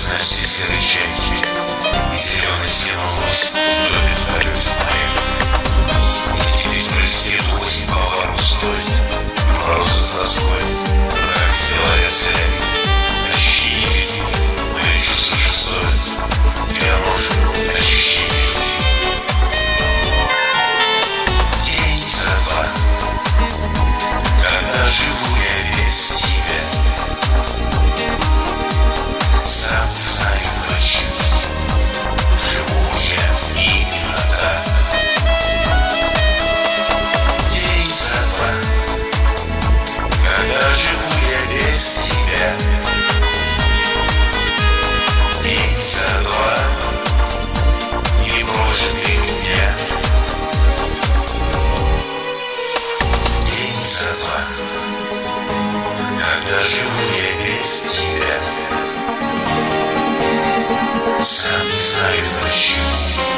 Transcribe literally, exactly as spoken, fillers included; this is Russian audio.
Сности серый чайки и зеленый синолос любит в полете моем. Мне теперь пролетит восемь поваров стоит, просто с тоской, как говорят селяне. Ощущение ведь мое чувство шестое, я может ощущение ведь. День за два, когда живу я без тебя. Сам не знаю почему живу я именно так. День за два, когда живу я без тебя. День за два непрожитых дня. День за два, когда живу я без тебя. Сам не знаю почему.